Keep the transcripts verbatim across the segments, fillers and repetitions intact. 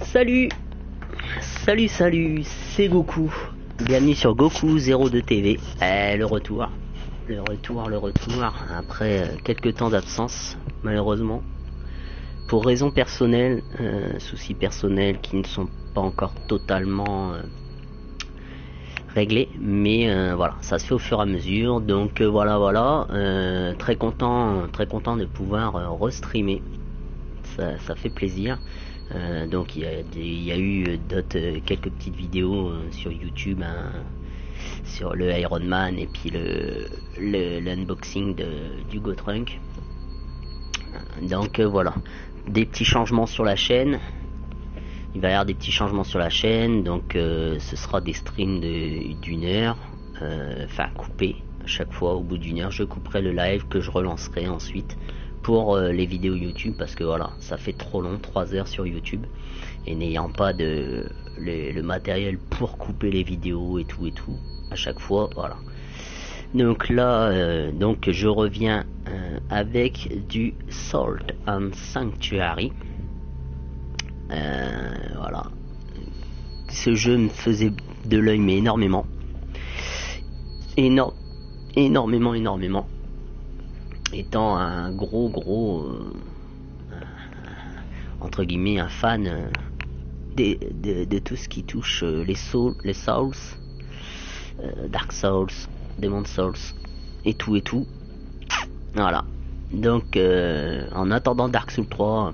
Salut, salut, salut, c'est Goku. Bienvenue sur Goku zéro deux T V. Eh, le retour, le retour, le retour. Après euh, quelques temps d'absence, malheureusement, pour raisons personnelles, euh, soucis personnels qui ne sont pas encore totalement euh, réglés, mais euh, voilà, ça se fait au fur et à mesure. Donc euh, voilà, voilà, euh, très content, très content de pouvoir euh, restreamer. Ça, ça fait plaisir. Euh, donc il y, a des, il y a eu d'autres euh, quelques petites vidéos euh, sur YouTube, hein, sur le Iron Man et puis le l'unboxing de du Gotrunk. Donc euh, voilà, des petits changements sur la chaîne. Il va y avoir des petits changements sur la chaîne, donc euh, ce sera des streams de d'une heure, euh, enfin coupés à chaque fois. Au bout d'une heure, je couperai le live que je relancerai ensuite pour euh, les vidéos YouTube, parce que voilà, ça fait trop long, trois heures sur YouTube, et n'ayant pas de le, le matériel pour couper les vidéos et tout et tout à chaque fois, voilà. Donc là, euh, donc je reviens euh, avec du Salt and Sanctuary. Euh, voilà, ce jeu me faisait de l'œil, mais énormément, énorme, énormément, énormément. Étant un gros, gros, euh, entre guillemets, un fan euh, de, de, de tout ce qui touche euh, les souls, les souls, euh, Dark Souls, Demon Souls, et tout et tout. Voilà. Donc, euh, en attendant Dark Souls trois,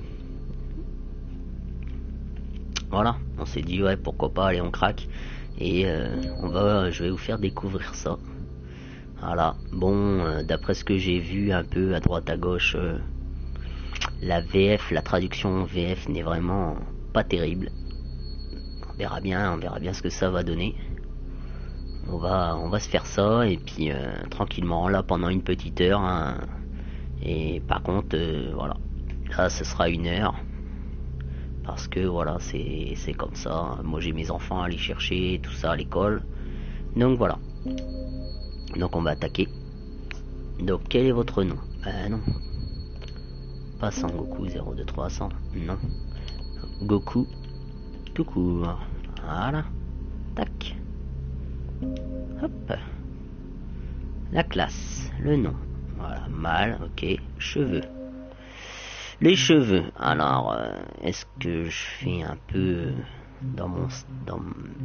voilà, on s'est dit ouais, pourquoi pas, allez, on craque et euh, on va, je vais vous faire découvrir ça. Voilà, bon, euh, d'après ce que j'ai vu un peu à droite à gauche, euh, la V F, la traduction V F n'est vraiment pas terrible. On verra bien, on verra bien ce que ça va donner. On va, on va se faire ça et puis euh, tranquillement là pendant une petite heure. Hein, et par contre, euh, voilà, là ce sera une heure parce que voilà, c'est, c'est comme ça. Moi j'ai mes enfants à aller chercher, tout ça à l'école. Donc voilà. Donc on va attaquer. Donc quel est votre nom? Ben non. Pas Sangoku zéro deux trois cents. Non. Goku tout court. Voilà. Tac. Hop. La classe. Le nom. Voilà. Mâle. Ok. Cheveux. Les cheveux. Alors, euh, est-ce que je fais un peu dans mon... Dans...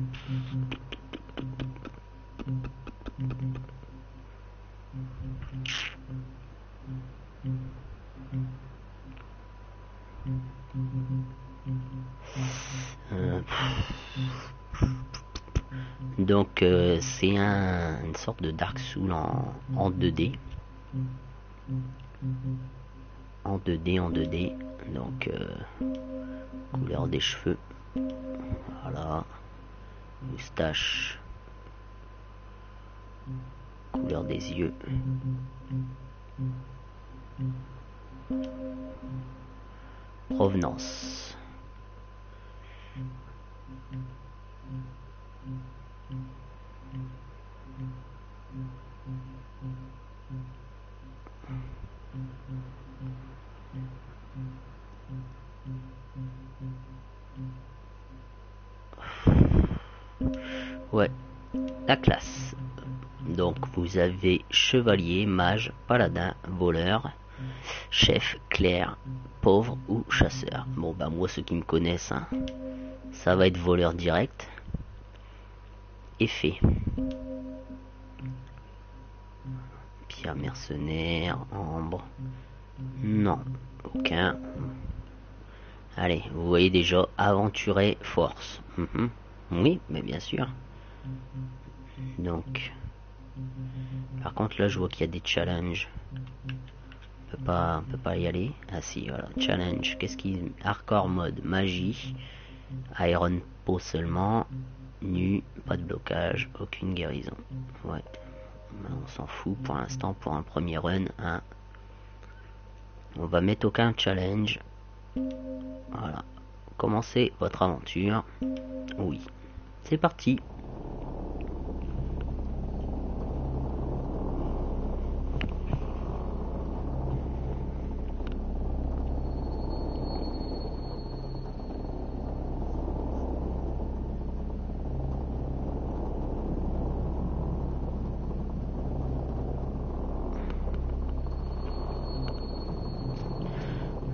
Euh, donc euh, c'est un, une sorte de Dark Souls en, en deux D, en deux D, en deux D. Donc euh, couleur des cheveux, voilà, moustache, couleur des yeux, provenance. Ouais, la classe. Donc vous avez chevalier, mage, paladin, voleur, chef, clerc, pauvre ou chasseur. Bon bah moi ceux qui me connaissent, hein, ça va être voleur direct. Effet. Pierre mercenaire, ambre. Non, aucun. Allez, vous voyez déjà, aventurer, force. Mm-hmm. Oui, mais bien sûr. Donc, par contre là je vois qu'il y a des challenges. On peut pas, on peut pas y aller. Ah si, voilà, challenge. Qu'est-ce qui, hardcore mode, magie, iron peau seulement, nu, pas de blocage, aucune guérison. Ouais, on s'en fout pour l'instant pour un premier run. Hein. On va mettre aucun challenge. Voilà. Commencez votre aventure. Oui. C'est parti.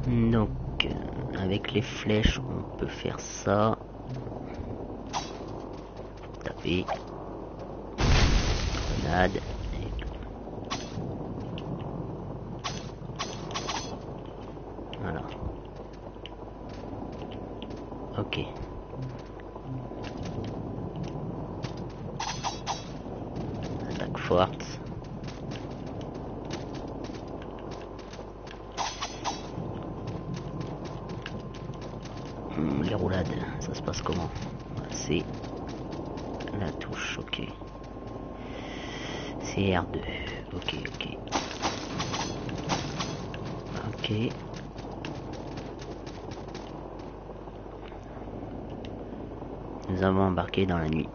Donc, euh, avec les flèches, on peut faire ça. Taper. Grenade. Voilà. Ok. Attaque forte. Hum, les roulades, ça se passe comment? C'est la touche, ok. C'est R deux. Ok, ok. Ok. Nous avons embarqué dans la nuit.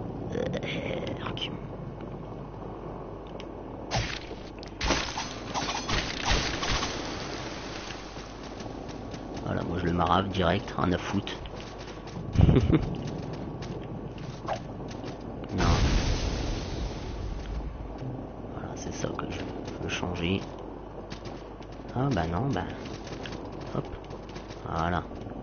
Voilà, moi je le marave direct, rien à foutre. Non. Voilà, c'est ça que je veux changer. Ah bah non, bah. Hop. Voilà.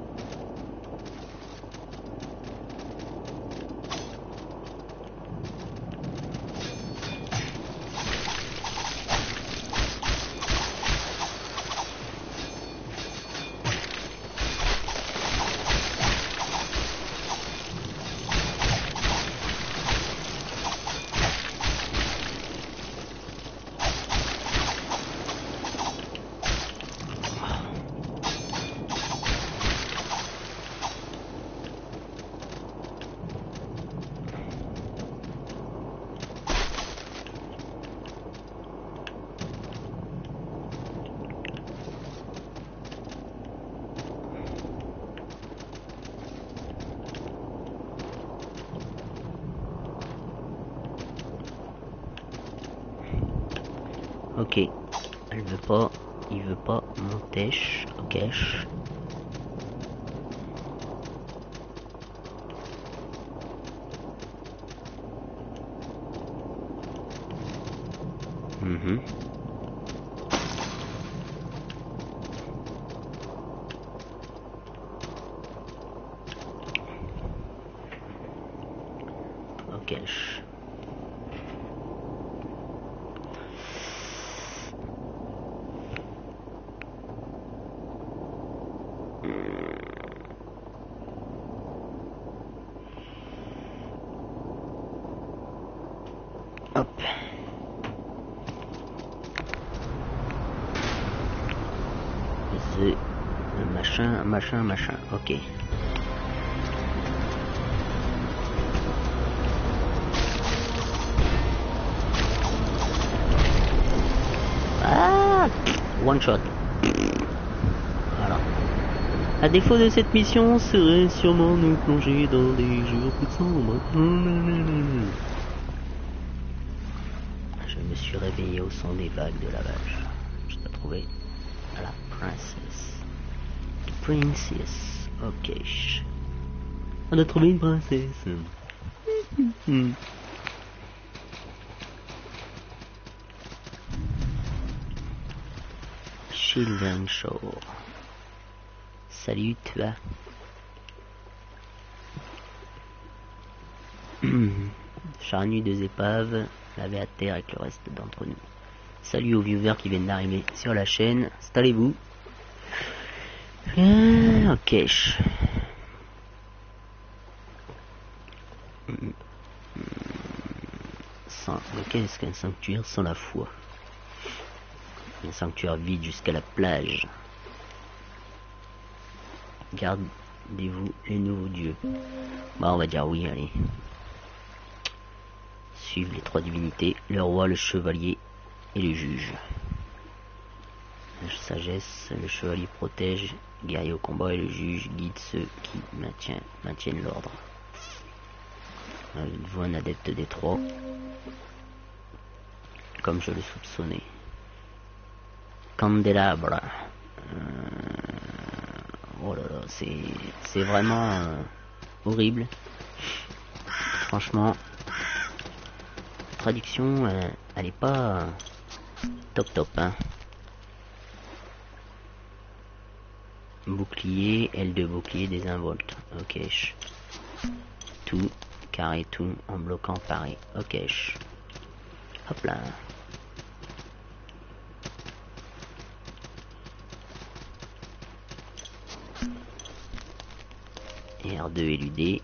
Ok, elle veut pas, il veut pas monter, ok. Mhm. Ok. Hop. The machin, machin, machin. Ok. Ah, one shot. Voilà. À défaut de cette mission, serait sûrement nous plonger dans des jours plus sombres. Je me suis réveillé au son des vagues de la vache. Je t'ai trouvé. À la princesse. Princess. Ok. On a trouvé une princesse. Mm. Children Shore. Salut, tu vas. Charnu deux épaves, lavé à terre avec le reste d'entre nous. Salut aux viewers qui viennent d'arriver sur la chaîne. Installez-vous. Ah, ok. Sans, qu'est-ce qu'un sanctuaire sans la foi? Un sanctuaire vide jusqu'à la plage. Gardez-vous les nouveaux dieux. Bah on va dire oui, allez. Suivent les trois divinités, le roi, le chevalier et le juge. La sagesse, le chevalier protège, guerrier au combat et le juge guide ceux qui maintient, maintiennent l'ordre. Il voit un adepte des trois, comme je le soupçonnais. Candélabra. Euh... Oh là là, c'est c'est vraiment euh, horrible. Franchement, la traduction, euh, elle est pas euh, top top, hein. Bouclier, L deux bouclier, désinvolte. Ok. Tout, carré tout, en bloquant pareil. Ok. Hop là. Et R deux éludé.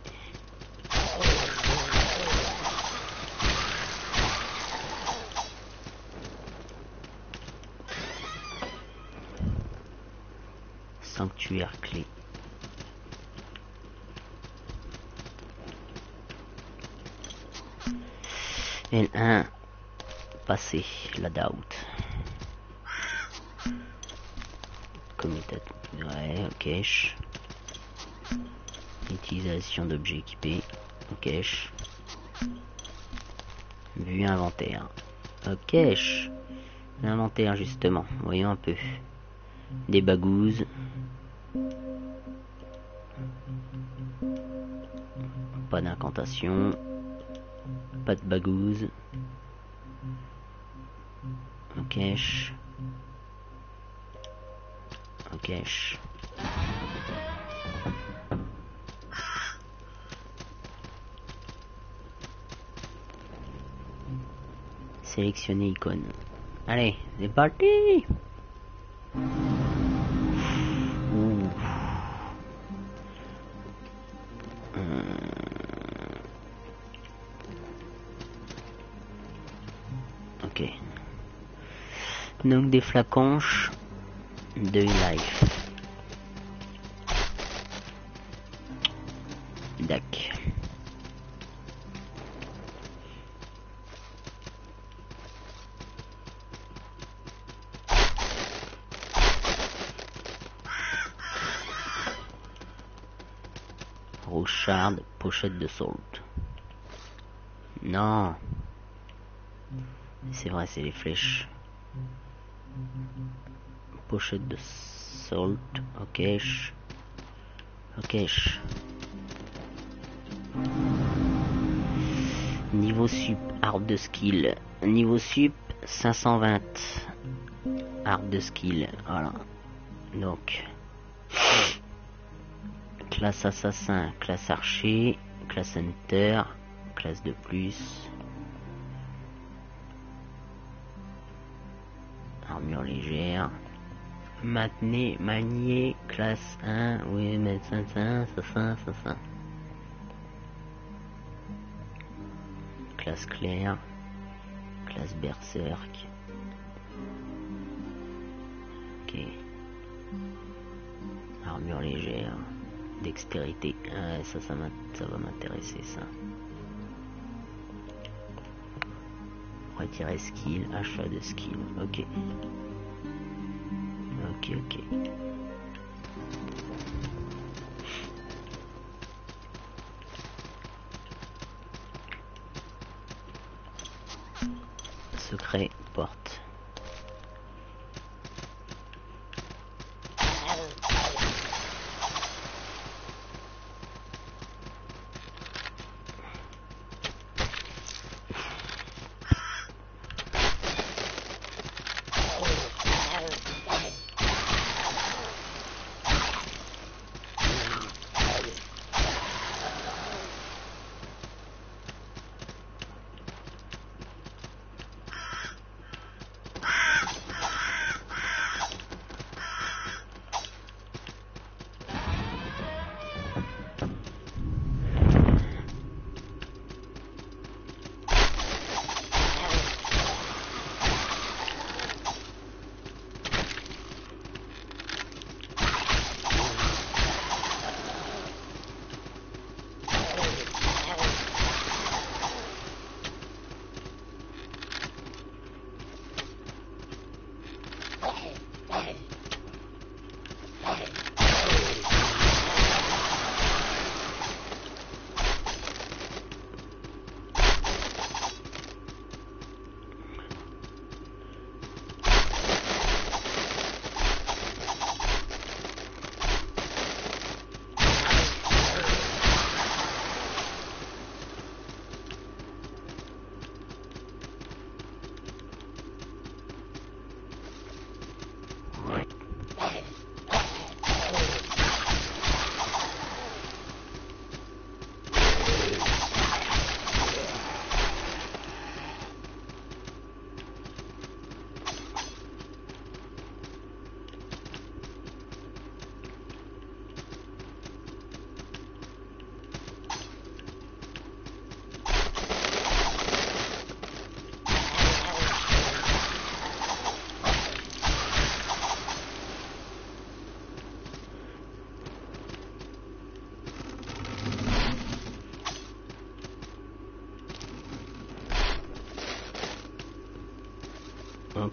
Sanctuaire clé. L un, passé, la doubt. Commutateur, ouais, ok. Utilisation d'objets équipés, ok. Vue inventaire, ok. L'inventaire justement, voyons un peu. Des bagouses. Pas d'incantation. Pas de bagouses. Ok. Ok. Sélectionner icône. Allez, c'est parti. Ouh. Ok. Donc des flaconches de life. Dac. Rochard, pochette de solde. Non. C'est vrai, c'est les flèches. Pochette de salt, ok. Ok. Niveau sup, arbre de skill. Niveau sup, cinq cent vingt. Arbre de skill, voilà. Donc, classe assassin, classe archer, classe hunter, classe de plus. Armure légère. Maintenez, manier, classe un, oui, mais ça, ça, ça, ça, ça, ça. Classe claire, classe berserk. Ok. Armure légère, dextérité, ah, ça, ça, ça va m'intéresser, ça. Retirer skill, achat de skill, ok. Ok, ok. Secret, porte. Hop.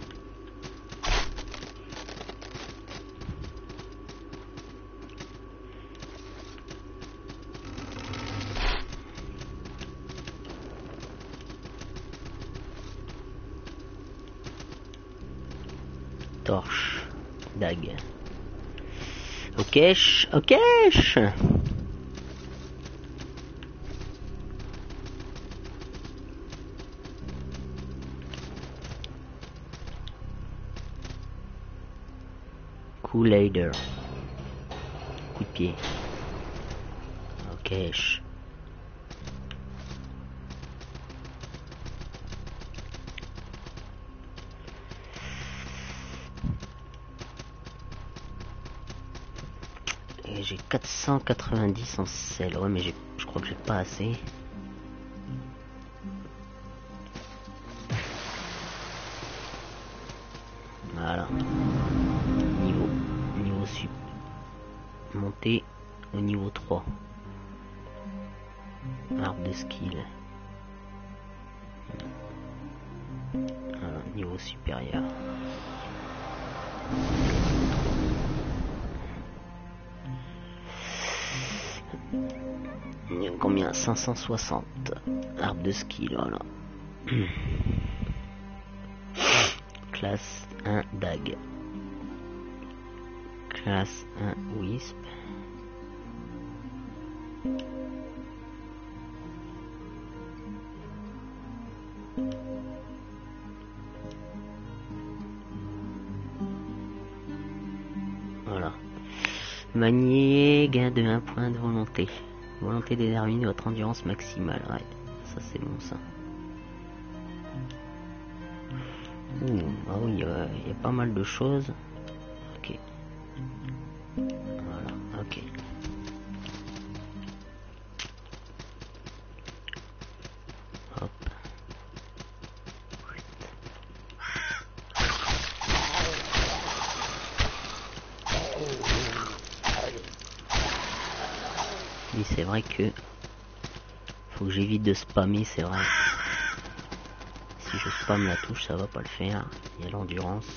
Torche, dague. Ok, ok. Kool-Aider. Coup de pied. Ok. Et j'ai quatre cent quatre-vingt-dix en sel. Ouais, mais j'ai, je crois que j'ai pas assez. Voilà. Niveau, niveau sup. Monter au niveau trois. Arbre de skill. Voilà, niveau supérieur. Il y a combien? cinq cent soixante. Arbre de skill, voilà. Classe un dague. Classe un wisp. Voilà. Manier, gain de un point de volonté. Volonté détermine votre endurance maximale. Ouais, ça c'est bon ça. Ouh, ah oui, il euh, y a pas mal de choses. Ok. Voilà, ok. Hop. Oui, c'est vrai que faut que j'évite de spammer, c'est vrai. Si je spamme la touche, ça va pas le faire. Il y a l'endurance.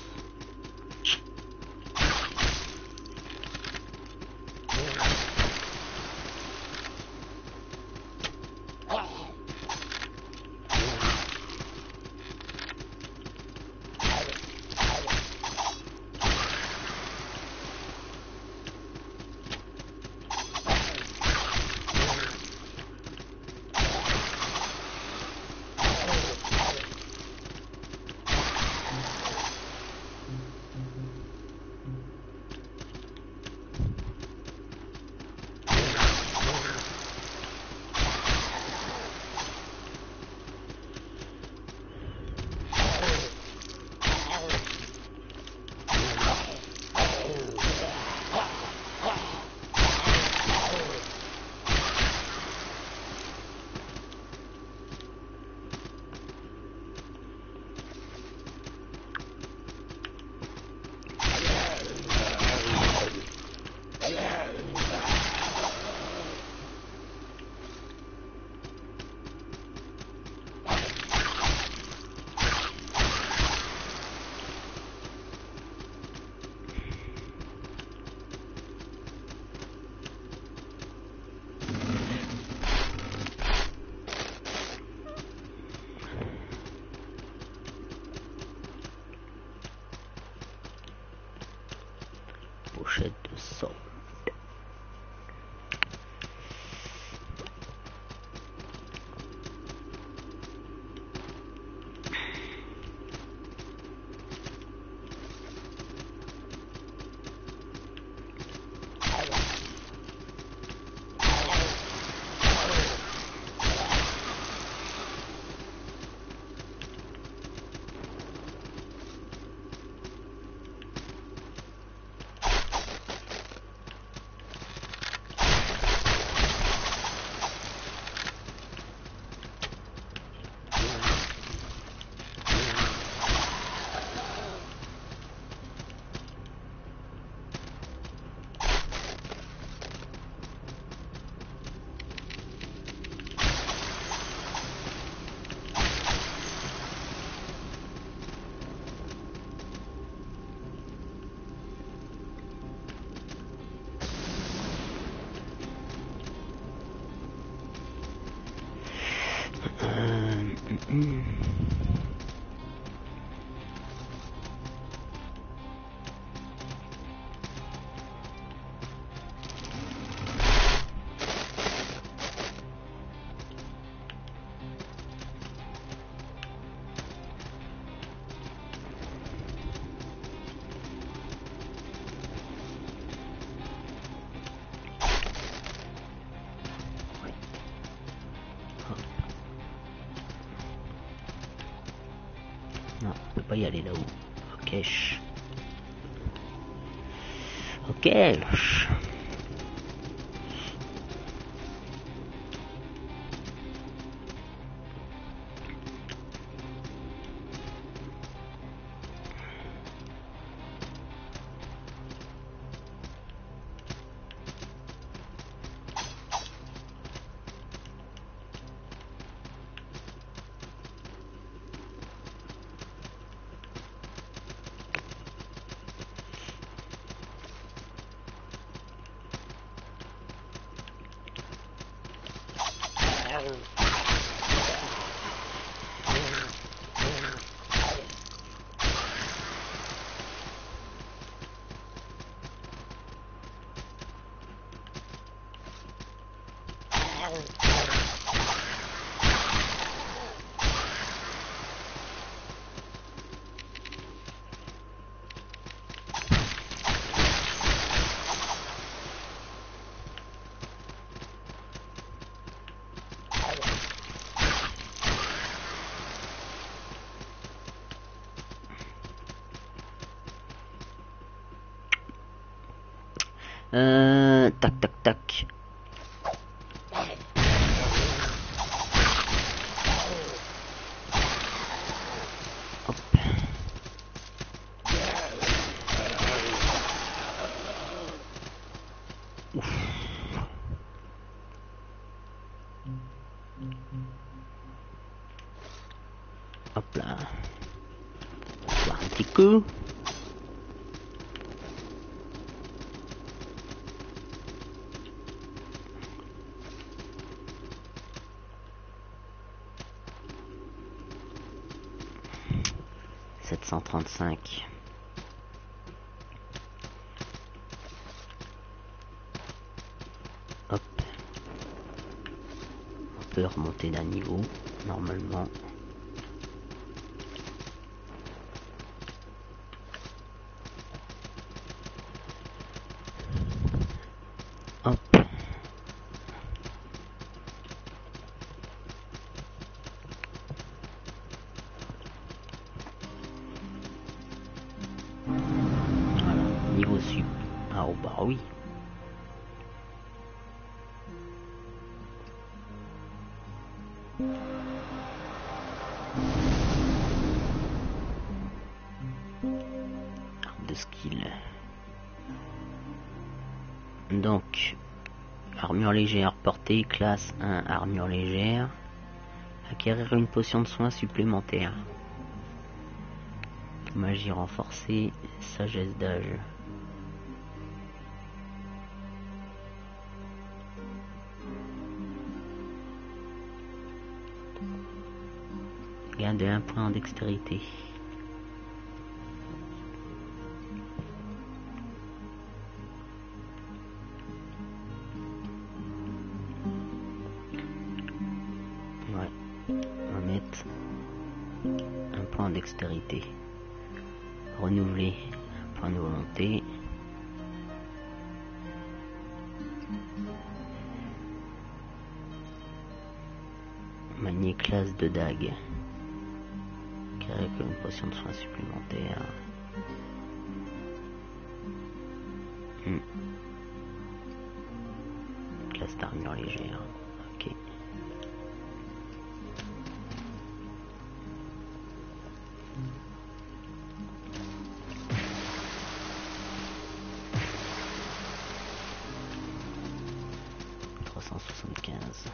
Pochette de sang. Non, on peut pas y aller là-haut. Ok. Ok. Euh, tac tac tac. Hop. Ouf. Hop là. Voir un petit coup. sept cent trente-cinq. Hop. On peut remonter d'un niveau, normalement. Hop. Voilà, niveau sup. Ah oh bah oui. Arbre de skill. Donc, armure légère, portée, classe un, armure légère. Acquérir une potion de soin supplémentaire. Magie renforcée, sagesse d'âge. Gain de un point en dextérité. Ouais, on va mettre un point en dextérité. Renouveler un point de volonté. Manier classe de dague. Créer une potion de soin supplémentaire. Hmm. Classe d'armure légère. Ok. trois cent soixante-quinze.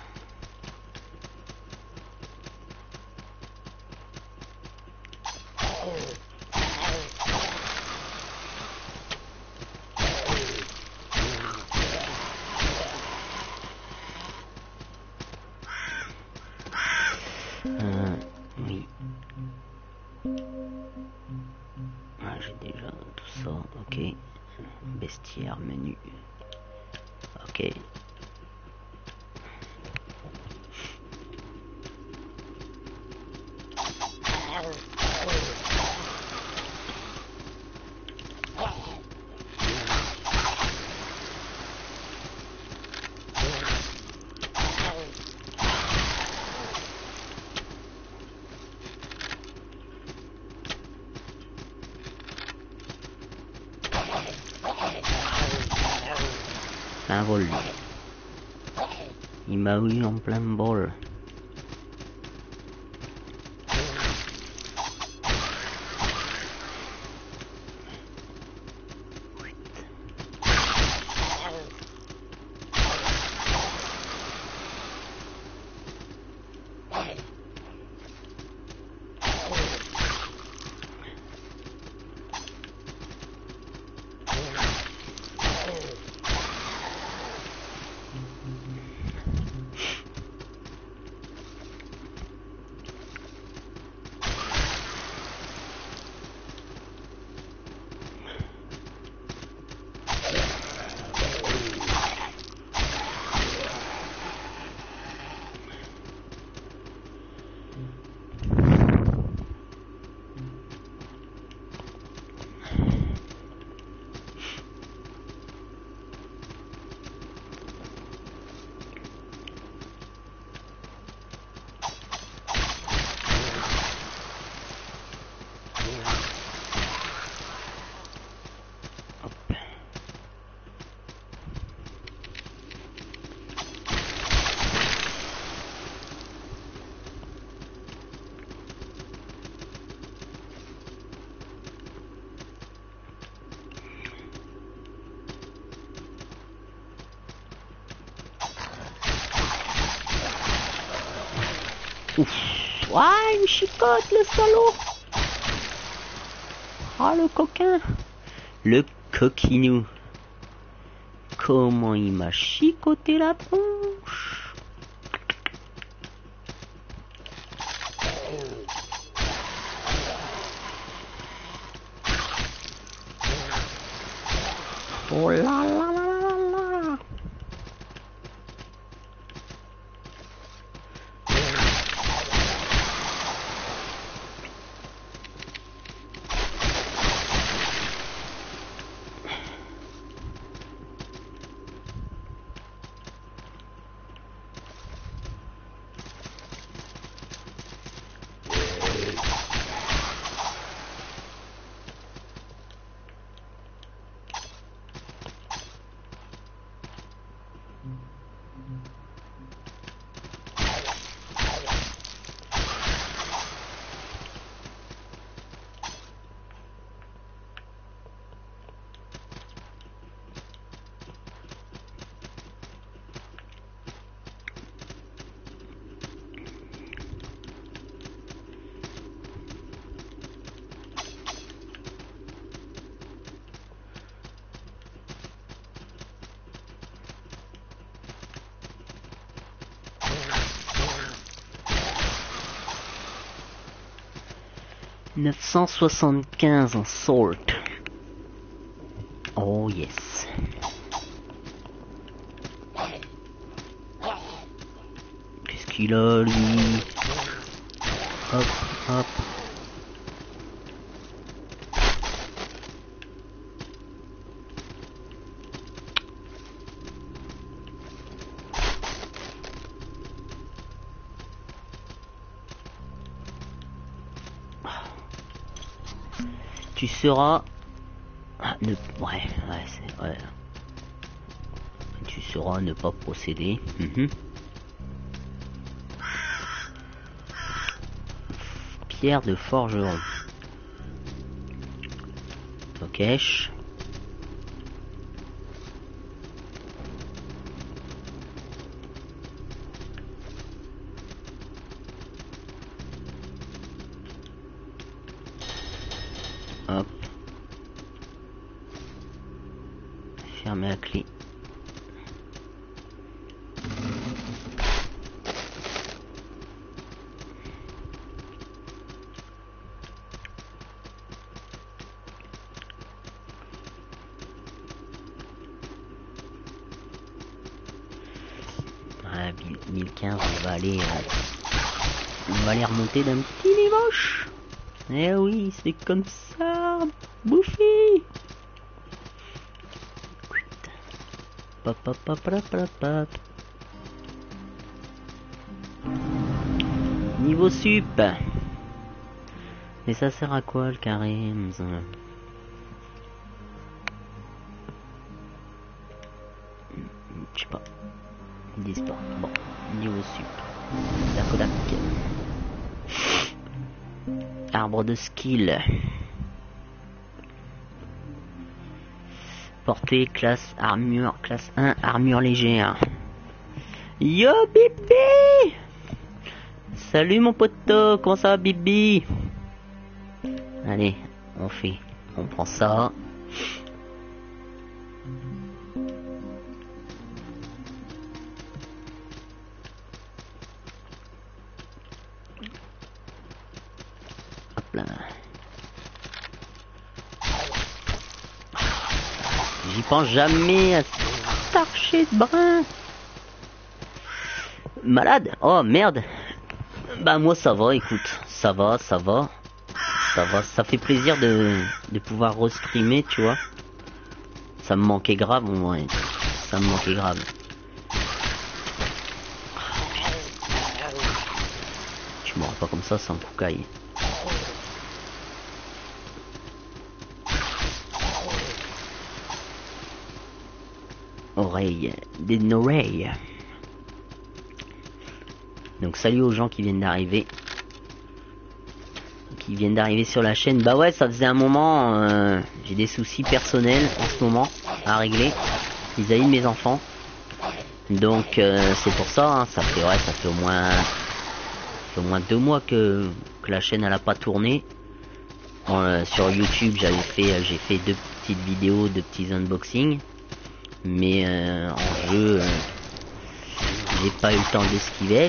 Euh, oui. Ah, j'ai déjà tout ça. Ok. Bestiaire, menu. Ok. Un vol lui. Il m'a eu en plein bol. Ouf. Ah, il me chicote le salaud. Ah, le coquin. Le coquinou. Comment il m'a chicoté la tronche. Oh là là là là là. neuf cent soixante-quinze en sort. Oh yes. Qu'est-ce qu'il a lui? Hop, hop. Tu seras... Ah, ne... Ouais, ouais, c'est... Ouais. Tu sauras ne pas procéder. Mmh. Pierre de forgeron. Ok. Hop. Fermer la clé. Ah, mille quinze, on va aller... Euh, on va aller remonter d'un petit nivoche. Eh oui, c'est comme ça, Bouffi. Pop, pop, pop, pop, pop, pop. Niveau sup. Mais ça sert à quoi le carré? d'e-sport. Bon, niveau sup. La Kodak. Arbre de skill. Portée, classe, armure, classe un, armure légère. Yo Bibi! Salut mon poteau, comment ça va Bibi? Allez, on fait, on prend ça. Hop là. J'y pense jamais à cet archer de brin. Malade? Oh merde. Bah moi ça va, écoute, ça va, ça va. Ça va, ça fait plaisir de, de pouvoir restreamer, tu vois. Ça me manquait grave, ouais. Ça me manquait grave. Tu m'auras pas comme ça sans coucaille. Oreille, des oreilles. Donc salut aux gens qui viennent d'arriver. Qui viennent d'arriver sur la chaîne. Bah ouais, ça faisait un moment, euh, j'ai des soucis personnels en ce moment à régler vis-à-vis de mes enfants. Donc euh, c'est pour ça, hein, ça fait ouais, ça fait au moins, ça fait au moins deux mois que, que la chaîne elle a pas tourné. Bon, euh, sur YouTube j'avais fait, j'ai fait deux petites vidéos, deux petits unboxings, mais euh, en jeu, euh, j'ai pas eu le temps d'esquiver.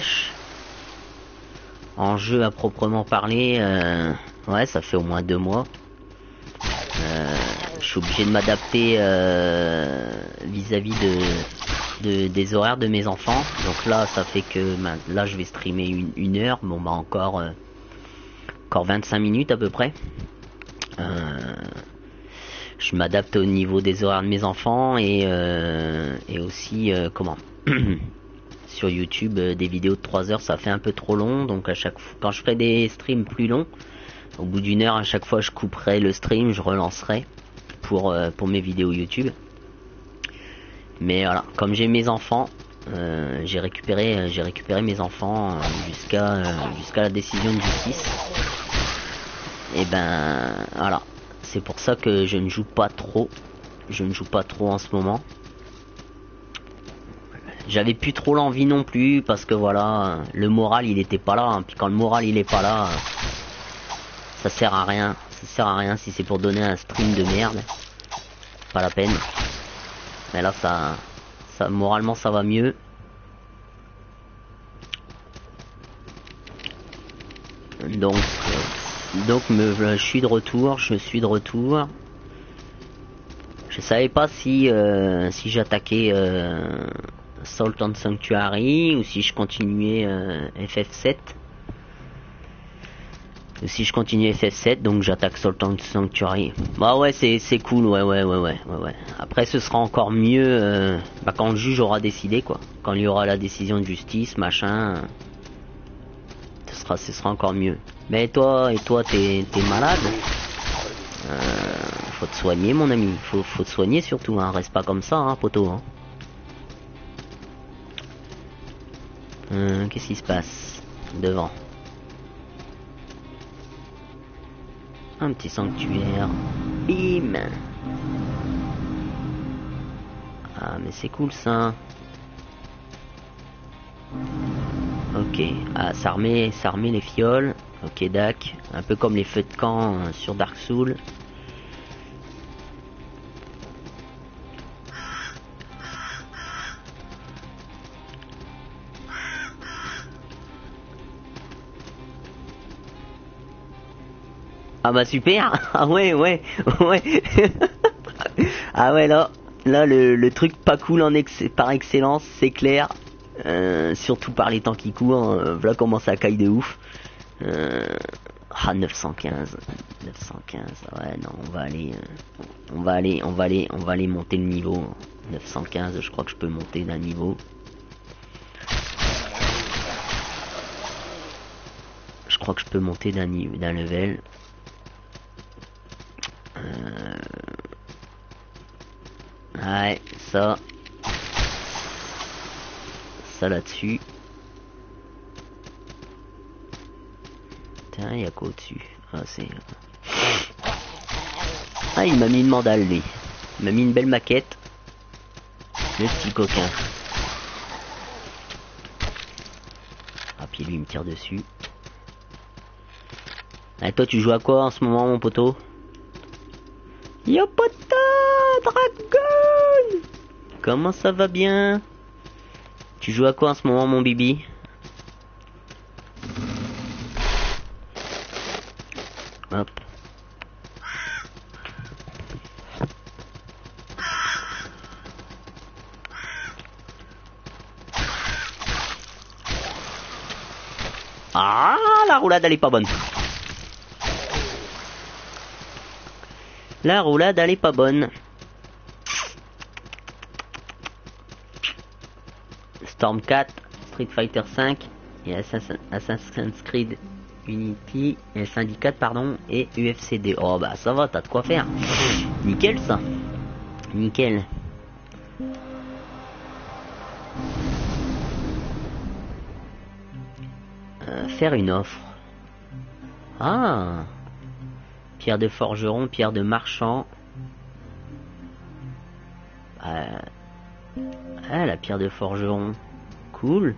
En jeu à proprement parler, euh, ouais, ça fait au moins deux mois. Euh, je suis obligé de m'adapter euh, vis-à-vis de, de des horaires de mes enfants. Donc là, ça fait que bah, là, je vais streamer une, une heure. Bon bah encore euh, encore vingt-cinq minutes à peu près. Euh, je m'adapte au niveau des horaires de mes enfants et euh, et aussi euh, comment. Sur YouTube, euh, des vidéos de trois heures ça fait un peu trop long, donc à chaque fois quand je ferai des streams plus longs, au bout d'une heure à chaque fois je couperai le stream, je relancerai pour euh, pour mes vidéos YouTube. Mais voilà, comme j'ai mes enfants, euh, j'ai récupéré euh, j'ai récupéré mes enfants euh, jusqu'à euh, jusqu'à la décision de justice. Et ben voilà, c'est pour ça que je ne joue pas trop, je ne joue pas trop en ce moment. J'avais plus trop l'envie non plus parce que voilà, le moral il était pas là, hein. Puis quand le moral il est pas là, ça sert à rien, ça sert à rien si c'est pour donner un stream de merde, pas la peine. Mais là ça, ça moralement ça va mieux. Donc, euh, donc me, je suis de retour, je suis de retour. Je savais pas si euh, si j'attaquais. Euh, Salt and Sanctuary ou si je continuais euh, F F sept ou si je continue F F sept, donc j'attaque Salt and Sanctuary. Bah ouais, c'est c'est cool, ouais ouais ouais ouais ouais ouais. Après ce sera encore mieux euh, bah, quand le juge aura décidé quoi, quand il y aura la décision de justice machin, euh, ce sera ce sera encore mieux. Mais toi et toi t'es t'es malade, euh, faut te soigner mon ami, faut faut te soigner surtout, hein. Reste pas comme ça hein poteau hein. Hum, qu'est-ce qui se passe devant? Un petit sanctuaire. Bim. Ah mais c'est cool ça. Ok. Ah ça remet, ça remet les fioles. Ok dac. Un peu comme les feux de camp euh, sur Dark Souls. Ah bah super. Ah ouais ouais ouais. Ah ouais là là le, le truc pas cool en ex par excellence c'est clair, euh, surtout par les temps qui courent, euh, voilà comment ça caille de ouf. euh, ah neuf cent quinze neuf cent quinze ouais non on va aller euh, on va aller on va aller on va aller monter le niveau. Neuf cent quinze je crois que je peux monter d'un niveau. Je crois que je peux monter d'un niveau d'un level. Euh... Ouais, ça, ça là-dessus. Tiens, il y a quoi au-dessus? Ah, c'est... Ah, il m'a mis une mandale, lui. Il m'a mis une belle maquette. Le petit coquin. Ah, puis lui, il me tire dessus. Et toi, tu joues à quoi en ce moment, mon poteau? Yo, poteau, dragon! Comment ça va bien? Tu joues à quoi en ce moment, mon bibi? Hop. Ah, la roulade, elle est pas bonne. La roulade, elle est pas bonne. Storm quatre, Street Fighter cinq, et Assassin's Creed Unity, et Syndicate, pardon, et U F C D. Oh bah ça va, t'as de quoi faire. Nickel ça. Nickel. Euh, faire une offre. Ah. Pierre de forgeron, pierre de marchand. Euh... Ah, la pierre de forgeron. Cool.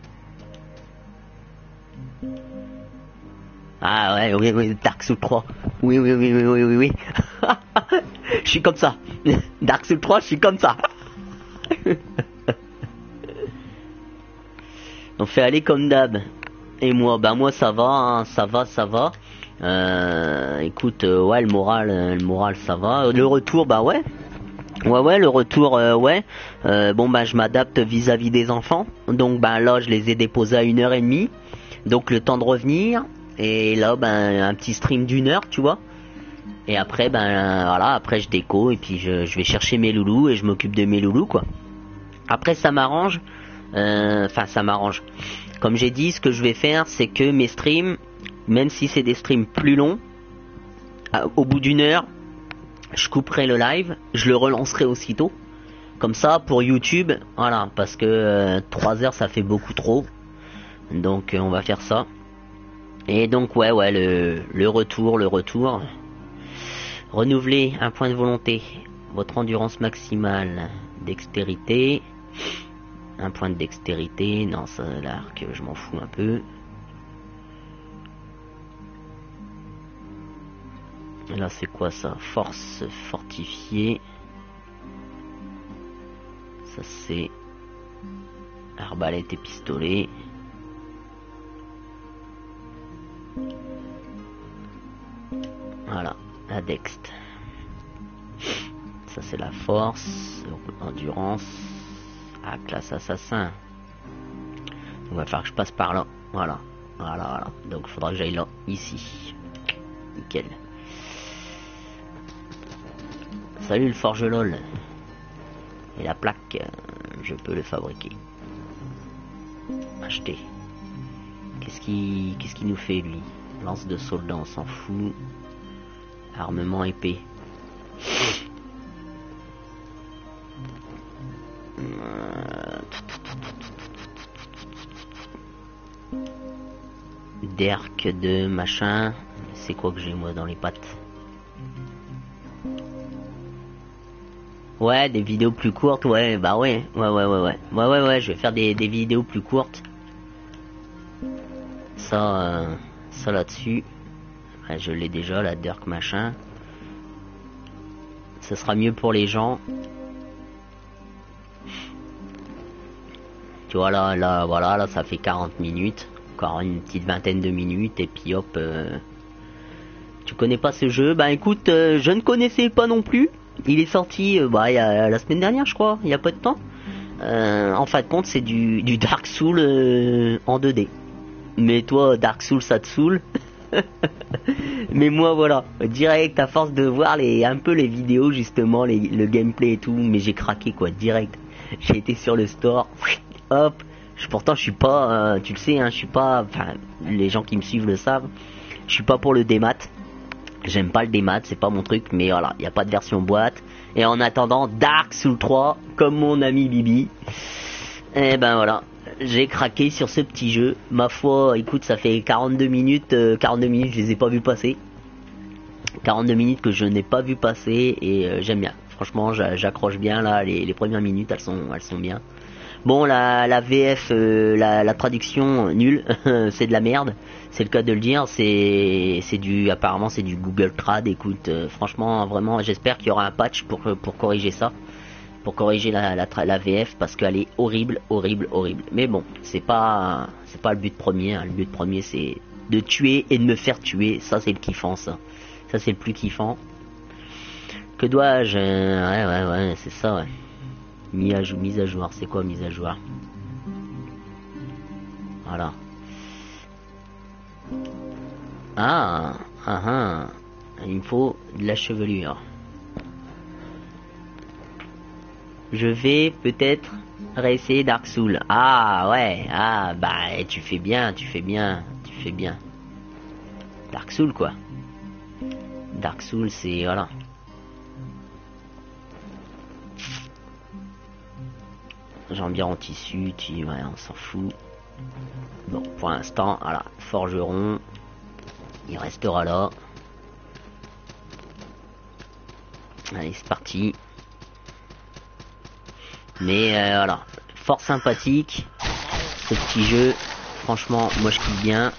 Ah ouais, oui, oui, Dark Souls trois. Oui, oui, oui, oui, oui, oui, oui. Je suis comme ça. Dark Souls trois, je suis comme ça. On fait aller comme d'hab. Et moi, bah moi ça va, hein, ça va, ça va. Euh, écoute, euh, ouais, le moral, euh, le moral, ça va. Le retour, bah ouais. Ouais, ouais, le retour, euh, ouais. Euh, bon, bah je m'adapte vis-à-vis des enfants. Donc, bah là, je les ai déposés à une heure et demie. Donc, le temps de revenir. Et là, ben, un petit stream d'une heure, tu vois. Et après, ben, voilà, après je déco. Et puis, je, je vais chercher mes loulous et je m'occupe de mes loulous, quoi. Après, ça m'arrange. Enfin, euh, ça m'arrange. Comme j'ai dit, ce que je vais faire, c'est que mes streams, même si c'est des streams plus longs, au bout d'une heure, je couperai le live, je le relancerai aussitôt. Comme ça, pour YouTube, voilà, parce que euh, trois heures, ça fait beaucoup trop. Donc, euh, on va faire ça. Et donc, ouais, ouais, le, le retour, le retour. Renouveler un point de volonté. Votre endurance maximale. Dextérité. Un point de dextérité. Non, ça, l'arc, je m'en fous un peu. Là, c'est quoi ça? Force fortifiée. Ça, c'est arbalète et pistolet. Voilà, la dext. Ça, c'est la force. Endurance. Ah, classe assassin. Il va falloir que je passe par là. Voilà. Voilà, voilà. Donc, il faudra que j'aille là, ici. Nickel. Salut le forge lol. Et la plaque, je peux le fabriquer. Acheter. Qu'est-ce qui, qu'est-ce qui nous fait lui? Lance de soldat, on s'en fout. Armement épée. Derk de machin. C'est quoi que j'ai moi dans les pattes? Ouais, des vidéos plus courtes, ouais, bah ouais, ouais, ouais, ouais, ouais, ouais, ouais, ouais, je vais faire des, des vidéos plus courtes. Ça, euh, ça là-dessus, ouais, je l'ai déjà, la Dirk machin. Ce sera mieux pour les gens. Tu vois là, là, voilà, là, ça fait quarante minutes, encore une petite vingtaine de minutes, et puis hop. Euh, tu connais pas ce jeu? Bah écoute, euh, je ne connaissais pas non plus. Il est sorti euh, bah, il y a, la semaine dernière, je crois, il y a peu de temps. Euh, en fin de compte, c'est du, du Dark Souls euh, en deux D. Mais toi, Dark Souls, ça te saoule. Mais moi, voilà, direct, à force de voir les, un peu les vidéos, justement, les, le gameplay et tout, mais j'ai craqué, quoi, direct. J'ai été sur le store, hop. Je, pourtant, je suis pas, euh, tu le sais, hein, je suis pas, enfin, les gens qui me suivent le savent, je suis pas pour le démat. J'aime pas le démat, c'est pas mon truc, mais voilà, il n'y a pas de version boîte. Et en attendant, Dark Souls trois, comme mon ami Bibi. Et ben voilà, j'ai craqué sur ce petit jeu. Ma foi, écoute, ça fait quarante-deux minutes, euh, quarante-deux minutes, je les ai pas vus passer. quarante-deux minutes que je n'ai pas vu passer et euh, j'aime bien. Franchement, j'accroche bien là. Les, les premières minutes, elles sont, elles sont bien. Bon, la, la V F, euh, la, la traduction nulle, c'est de la merde. C'est le cas de le dire. C'est, c'est du, apparemment, c'est du Google Trad. Écoute, euh, franchement, vraiment, j'espère qu'il y aura un patch pour pour corriger ça. Pour corriger la, la, la V F parce qu'elle est horrible, horrible, horrible. Mais bon, c'est pas, c'est pas le but premier. Hein. Le but premier, c'est de tuer et de me faire tuer. Ça, c'est le kiffant, ça. Ça, c'est le plus kiffant. Que dois-je euh, Ouais, ouais, ouais, c'est ça, ouais. Mise à jour, mise à jour. C'est quoi mise à jour? Voilà. Ah, ah, ah. Il me faut de la chevelure. Je vais peut-être réessayer Dark Souls. Ah ouais, ah bah tu fais bien, tu fais bien, tu fais bien. Dark Souls quoi. Dark Souls c'est voilà. Jambière en tissu, tu ouais on s'en fout. Bon pour l'instant, voilà, forgeron, il restera là. Allez c'est parti. Mais euh, voilà, fort sympathique ce petit jeu. Franchement, moi je kiffe bien.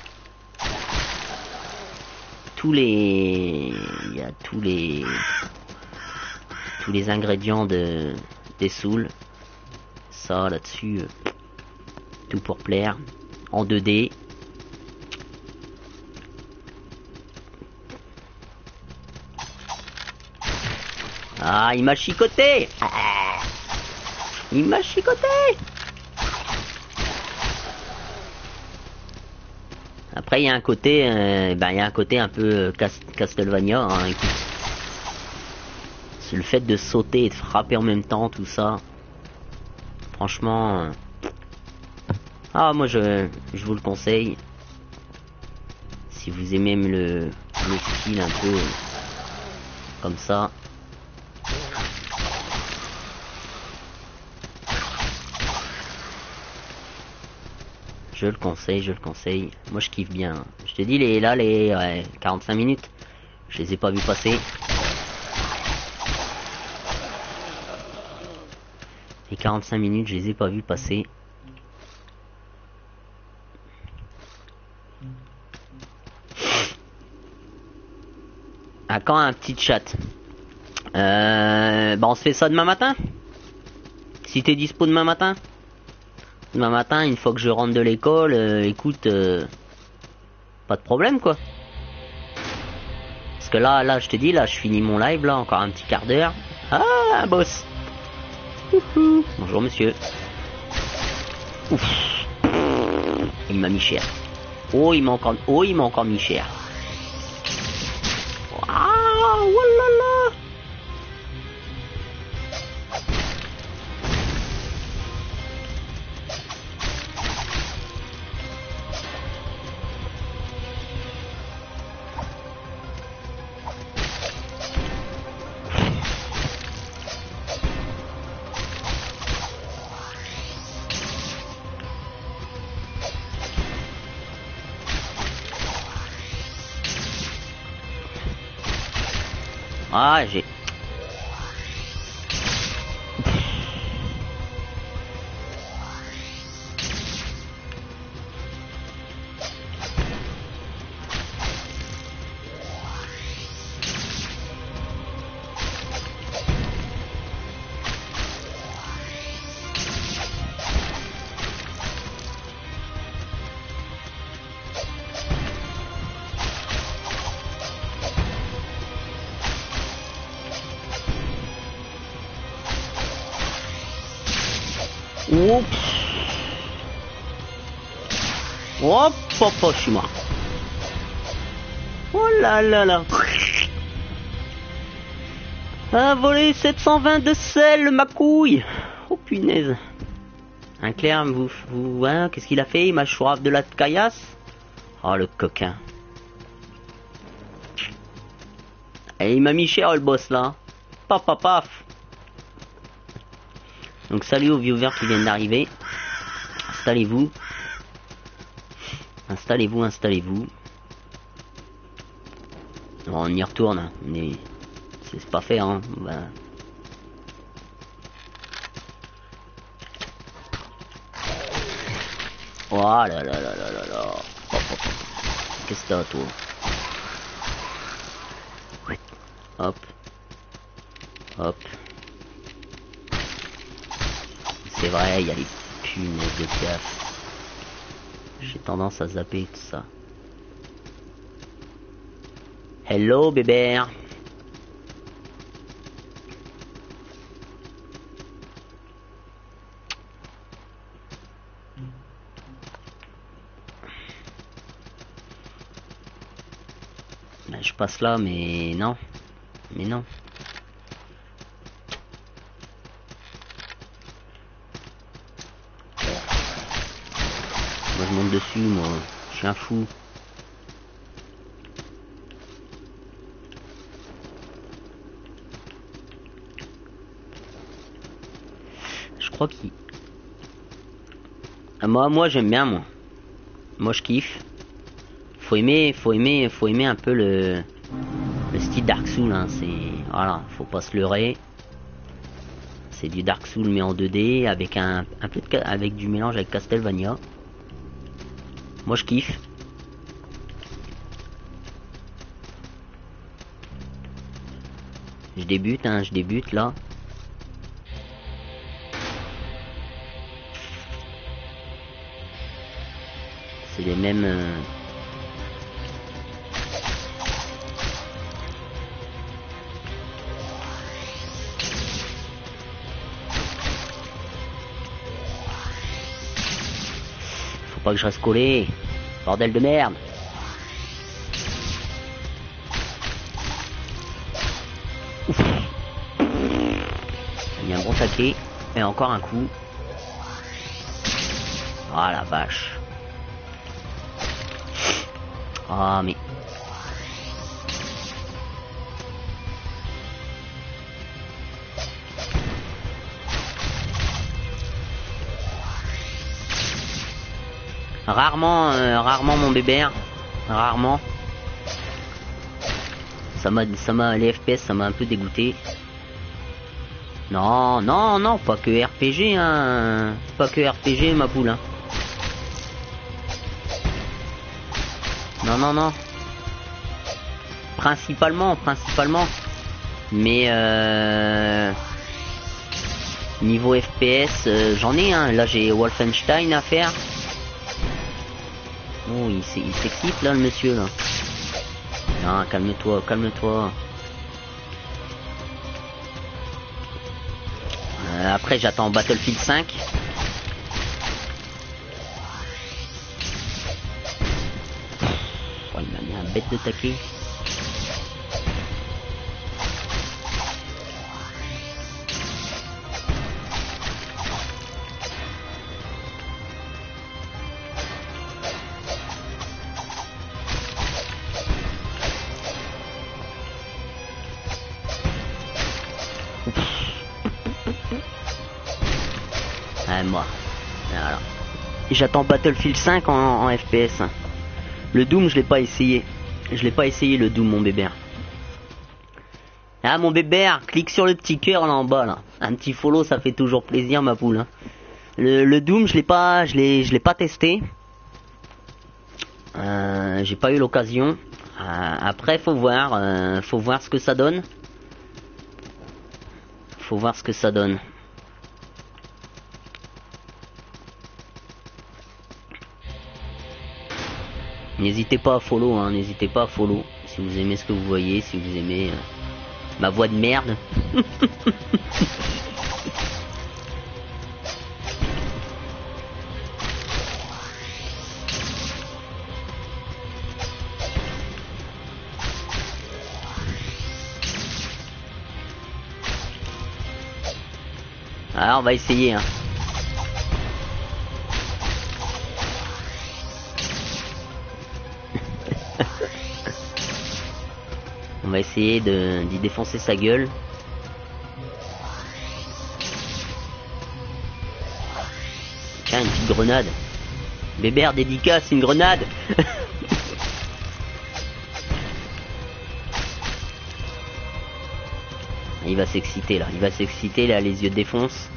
Tous les, il y a tous les, tous les ingrédients de des Souls. Ça là-dessus, euh, tout pour plaire. En deux D. Ah, il m'a chicoté. Il m'a chicoté. Après il y a un côté, euh, ben il y a un côté un peu Castlevania. Hein, écoute. C'est le fait de sauter et de frapper en même temps, tout ça. Franchement, euh... ah moi je, je vous le conseille. Si vous aimez le, le style un peu comme ça. Je le conseille, je le conseille. Moi je kiffe bien. Je te dis les là les ouais, quarante-cinq minutes. Je les ai pas vus passer. Les quarante-cinq minutes, je les ai pas vus passer. À quand un petit chat? Euh, bah on se fait ça demain matin. Si t'es dispo demain matin. Demain matin, une fois que je rentre de l'école, euh, écoute, euh, pas de problème quoi. Parce que là, là, je te dis, là, je finis mon live, là, encore un petit quart d'heure. Ah, boss. Ouhou. Bonjour monsieur. Ouf. Il m'a mis cher. Oh, il m'a encore, oh, il m'a encore mis cher. Ah, oh là là. Ah, j'ai... Oups. Hop, hop, hop, je suis mort. Oh là là là. Un volé sept cent vingt de sel, ma couille. Oh punaise. Un clair, vous, vous, hein, qu'est-ce qu'il a fait? Il m'a chourave de la caillasse. Oh le coquin. Et il m'a mis cher le boss là. Paf paf paf. Donc salut aux viewers qui viennent d'arriver. installez-vous. Installez-vous, installez-vous. On y retourne, mais c'est pas fait, hein. Bah. Oh là là là là là là. Qu'est-ce que t'as, toi? Hop. Hop. C'est vrai, il y a les punaises de gaffe. J'ai tendance à zapper tout ça. Hello bébé. Ben, je passe là, mais non. Mais non. Moi je monte dessus, moi. Je suis un fou. Je crois qu'il... Ah, moi, moi j'aime bien, moi. Moi je kiffe. Faut aimer, faut aimer, faut aimer un peu le, le style Dark Souls, hein. C'est... Voilà, faut pas se leurrer. C'est du Dark Souls mais en deux D avec un, un peu de, avec du mélange avec Castlevania. Moi je kiffe. Je débute, hein, je débute là. C'est les mêmes... Euh... Faut pas que je reste collé. Bordel de merde. Ouf. Il y a un bon taquet. Et encore un coup. Ah la vache. Ah mais... Rarement, euh, rarement mon bébé, rarement. Ça m'a, ça m'a, les F P S, ça m'a un peu dégoûté. Non, non, non, pas que R P G, hein, pas que R P G, ma poule. Hein. Non, non, non. Principalement, principalement. Mais euh, niveau F P S, euh, j'en ai un. Hein. Là, j'ai Wolfenstein à faire. Oh, il s'excite là le monsieur là. Non, calme-toi, calme-toi. Euh, après j'attends Battlefield cinq. Oh, il m'a mis un bête de taquet. Moi. Voilà. J'attends Battlefield cinq en, en F P S. Le Doom, je l'ai pas essayé. Je l'ai pas essayé le Doom, mon bébé. Ah, mon bébé, clique sur le petit cœur là en bas là. Un petit follow, ça fait toujours plaisir, ma poule. Hein. Le, le Doom, je l'ai pas, je l'ai, je l'ai pas testé. Euh, j'ai pas eu l'occasion. Euh, après, faut voir, euh, faut voir ce que ça donne. Faut voir ce que ça donne. N'hésitez pas à follow, hein, n'hésitez pas à follow. Si vous aimez ce que vous voyez, si vous aimez euh, ma voix de merde. Alors on va essayer. Hein. On va essayer de d'y défoncer sa gueule. Tiens, Tiens, une petite grenade. Bébert, dédicace, une grenade. Il va s'exciter là, il va s'exciter là, les yeux défoncent.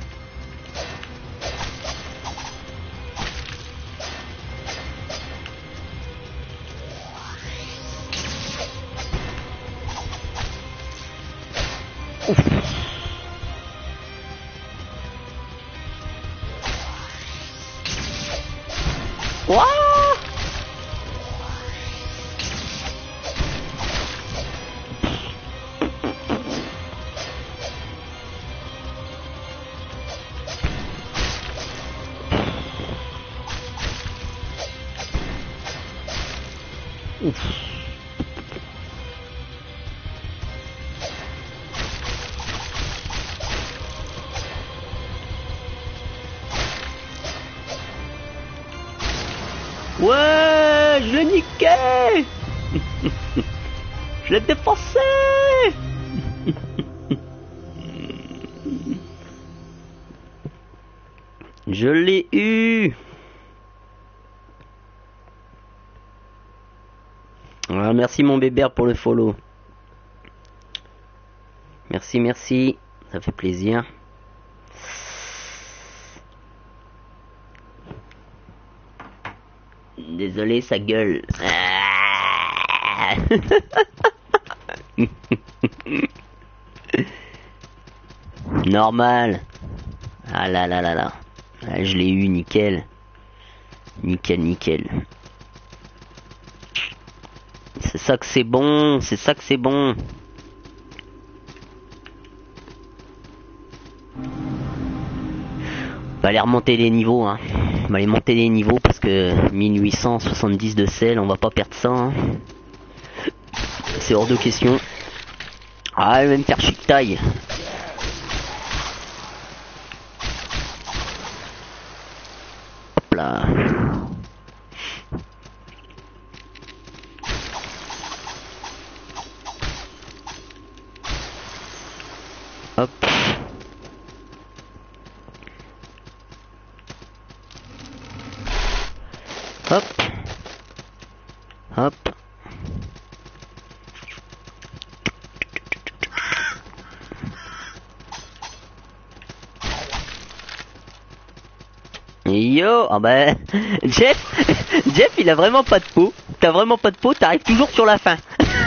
Ouf. Ouah. Ouf. Ouais, je l'ai niqué. Je l'ai défoncé. Je l'ai eu. Alors, merci mon bébert pour le follow. Merci, merci. Ça fait plaisir. Désolé, ça gueule. Ah. Normal. Ah là là là là. Ah, je l'ai eu, nickel. Nickel, nickel. C'est ça que c'est bon, c'est ça que c'est bon. On va aller remonter les niveaux, hein. On va aller monter les niveaux parce que mille huit cent soixante-dix de sel, on va pas perdre ça. Hein. C'est hors de question. Ah, elle va me faire chic taille. Hop là. Hop. Hop. Hop. Yo, ah bah, Jeff, Jeff, il a vraiment pas de peau. T'as vraiment pas de peau, t'arrives toujours sur la fin.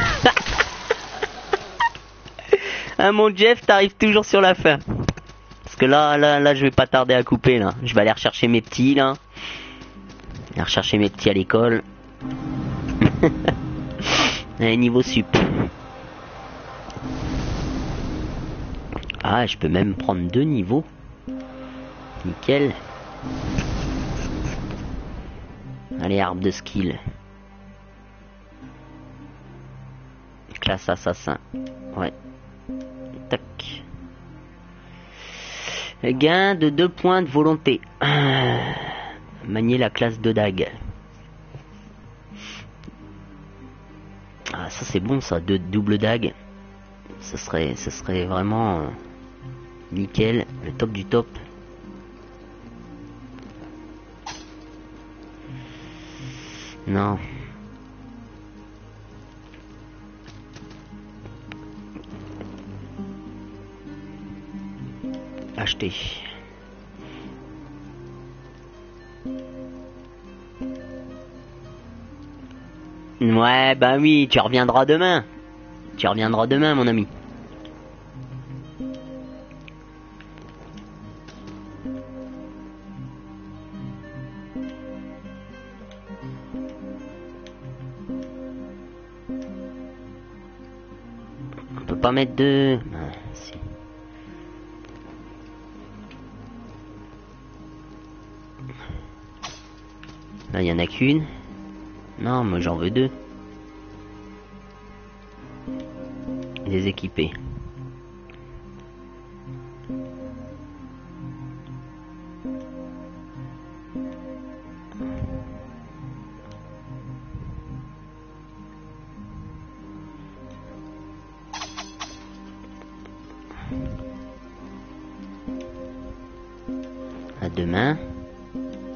Hein, mon Jeff, t'arrives toujours sur la fin. Parce que là, là, là, je vais pas tarder à couper, là. Je vais aller rechercher mes petits, là. Aller rechercher mes petits à l'école. Allez, niveau sup. Ah, je peux même prendre deux niveaux. Nickel. Allez, arbre de skill. Classe assassin. Ouais. Tac. Gain de deux points de volonté. Manier la classe de dague. Ah, ça c'est bon, ça, deux double dague. Ce serait, ce serait vraiment euh, nickel, le top du top. Non. Acheter. Ouais, bah oui, tu reviendras demain. Tu reviendras demain, mon ami. On peut pas mettre de... Ah, si. Là, il y en a qu'une. Non, moi j'en veux deux. Les équiper. À demain.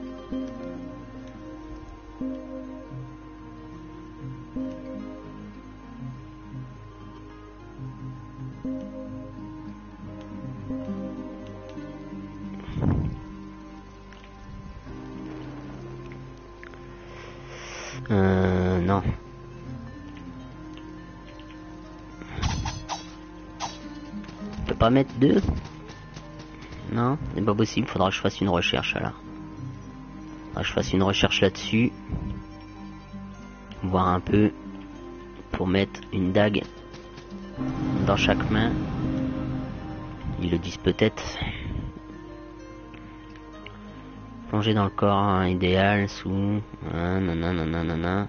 pas mettre deux? Non, c'est pas possible, faudra que je fasse une recherche alors. Faudra que je fasse une recherche là-dessus. Voir un peu pour mettre une dague dans chaque main. Ils le disent peut-être. Plonger dans le corps, hein, idéal, sous... Ah, nanana, nanana.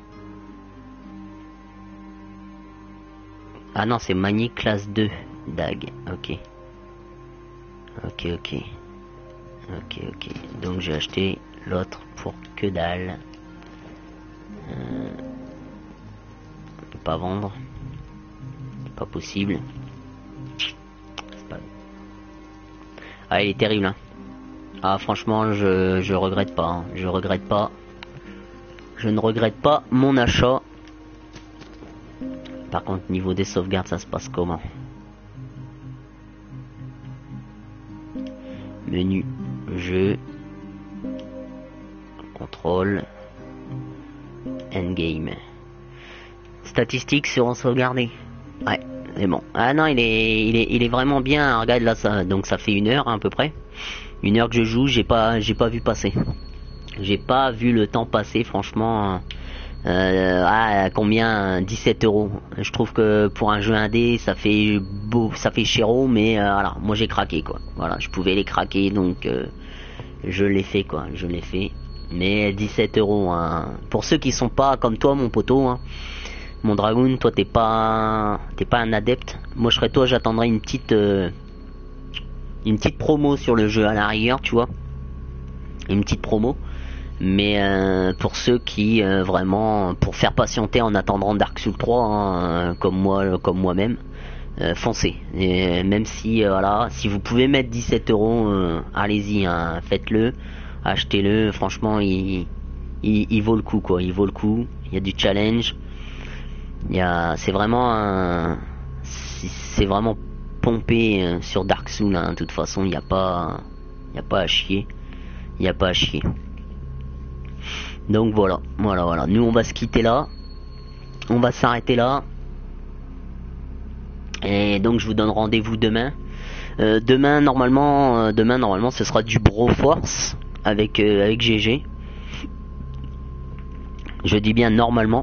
Ah non, c'est manier classe deux, dague, ok. Ok, ok. Ok, ok. Donc j'ai acheté l'autre pour que dalle. Euh... On peut pas vendre. Pas possible. Pas... Ah, il est terrible, hein. Ah, franchement, je, je regrette pas, hein. Je regrette pas. Je ne regrette pas mon achat. Par contre, niveau des sauvegardes, ça se passe comment? Menu, jeu, contrôle, endgame. Statistiques seront sauvegardées. Ouais, c'est bon. Ah non, il est, il est, il est vraiment bien. Regarde là, ça, donc ça fait une heure hein, à peu près. Une heure que je joue, j'ai pas, j'ai pas vu passer. J'ai pas vu le temps passer, franchement. Euh, ah, combien? Dix-sept euros. Je trouve que pour un jeu indé, ça fait beau, ça fait chéro, mais euh, voilà, moi j'ai craqué quoi. Voilà, je pouvais les craquer, donc euh, je l'ai fait quoi, je l'ai fait. Mais dix-sept euros, hein. Pour ceux qui sont pas comme toi, mon poteau, hein. Mon Dragoon, toi t'es pas, t'es pas un adepte. Moi je serais toi, j'attendrais une petite, euh, une petite promo sur le jeu à la rigueur, tu vois, une petite promo. Mais euh, pour ceux qui euh, vraiment pour faire patienter en attendant Dark Souls trois hein, comme moi comme moi-même euh, foncez et même si euh, voilà si vous pouvez mettre dix-sept euros euh, allez-y hein, faites-le, achetez-le, franchement il, il, il vaut le coup quoi, il vaut le coup, il y a du challenge, il y a c'est vraiment un, c'est vraiment pompé euh, sur Dark Souls hein, de toute façon il n'y a pas il y a pas à chier, il y a pas à chier. Donc voilà, voilà, voilà. Nous on va se quitter là. On va s'arrêter là. Et donc je vous donne rendez-vous demain. Euh, demain normalement, euh, demain normalement ce sera du Broforce avec euh, avec G G. Je dis bien normalement.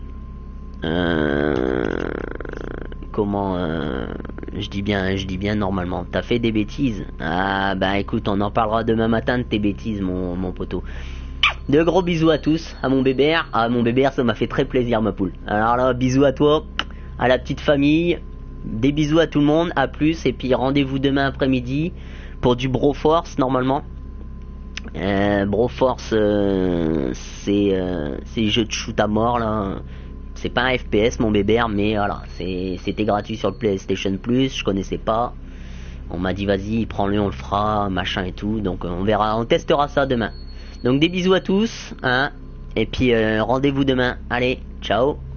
Euh, comment euh, je dis bien, je dis bien normalement. T'as fait des bêtises. Ah bah écoute, on en parlera demain matin de tes bêtises, mon mon poteau. De gros bisous à tous, à mon bébé, à mon bébé, ça m'a fait très plaisir ma poule. Alors là, bisous à toi, à la petite famille, des bisous à tout le monde, à plus, et puis rendez-vous demain après-midi pour du Broforce normalement. Euh, Broforce, euh, c'est euh, c'est jeu de shoot à mort là. C'est pas un F P S mon bébé, mais voilà, c'est c'était gratuit sur le PlayStation Plus, je connaissais pas. On m'a dit vas-y, prends-le, on le fera, machin et tout, donc on verra, on testera ça demain. Donc des bisous à tous, hein, et puis euh, rendez-vous demain. Allez, ciao.